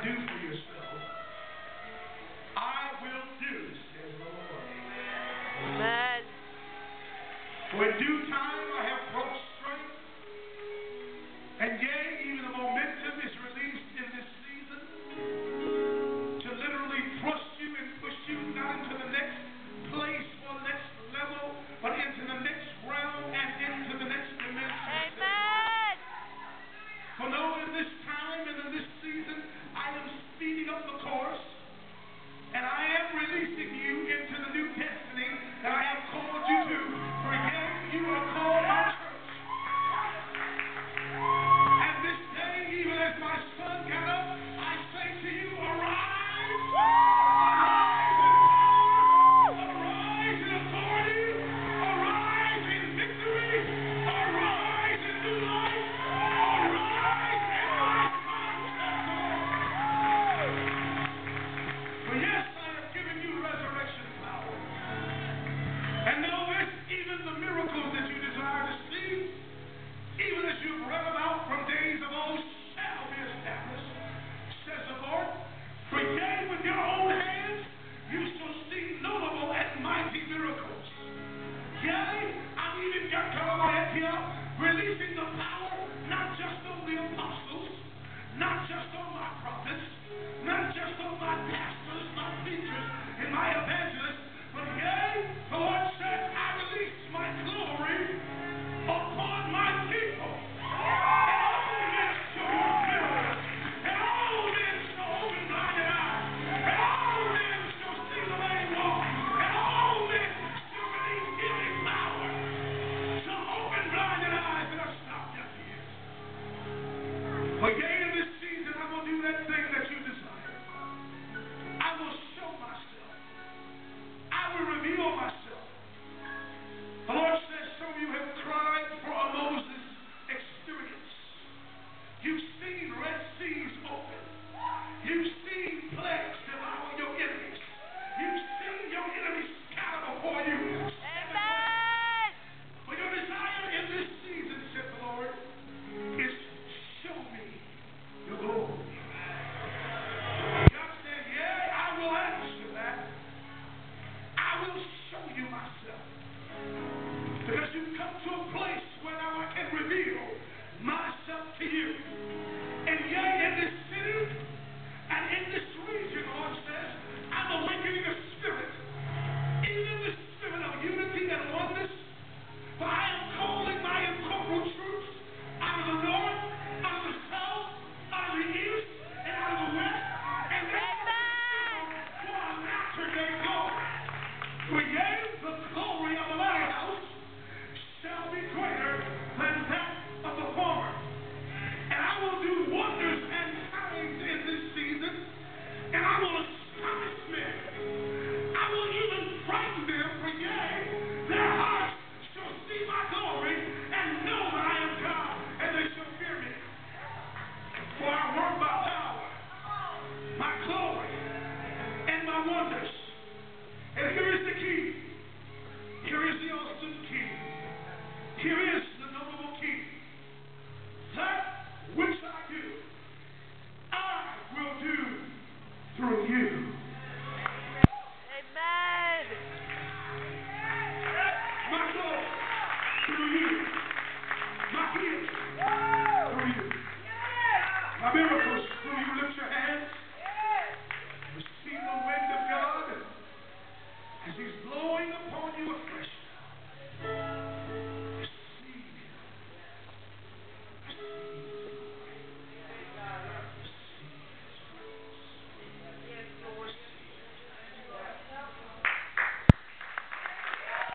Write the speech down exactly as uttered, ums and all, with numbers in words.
do for yourself, I will do, says the Lord. Amen. For in due time I have brought strength, and yea, even the momentum is released in this season to literally thrust you and push you not into the next place or next level, but into the next realm and into the next dimension. Amen. For no, in this time and in this season, I am speeding up the course, and I am releasing you into the new destiny that I have called you to. For yea, you are called my church. And this day, even as my son got up, I say to you, arise, arise in power, arise in authority, arise in victory, arise in new life, arise in my son, says the Lord. For yes, I have given you resurrection power. And know this, even the miracles that you desire to see, even as you've read about from days of old, shall be established, says the Lord. For yea, with your own hands, you shall see notable and mighty miracles. Yea, I'm even got Antioch, releasing the power, not just on the apostles, not just on my prophets, not just on my pastors, my teachers, and my evangelists, but yea, the Lord says, I release my glory upon my people. And all men shall work miracles. And all men shall open blinded eyes. And all men shall see the lame walk. And all men shall release healing power to open blinded eyes and unstop deaf ears. For yea, in this season, I will do that thing that you desire. I will show myself. I will reveal myself. The Lord says, some of you have cried for a Moses experience. You've seen Red Seas open. You've seen plagues devour your enemies. You've seen your enemies scatter before you. Amen. But your desire in this season, said the Lord, is show me your glory. God said, yeah, I will answer that. I will show you myself. Because you've come to a place where now I can reveal myself to you. And yea, in this city and in this region, the Lord says, I'm awakening a spirit, even the spirit of unity and oneness. For I am calling my incorporeal troops out of the north, out of the south, out of the east, and out of the west. And they're for a latter day glory. For yea, the glory of the latter house shall be greater than that of the former. And I will do wonders and signs in this season, and I will astonish men. I will even frighten them, for yea, their hearts shall see my glory and know that I am God, and they shall fear me. For I work by power, my glory, and my wonders. And here is the key. Here is the awesome key. Here is the notable key. That which I do, I will do through you.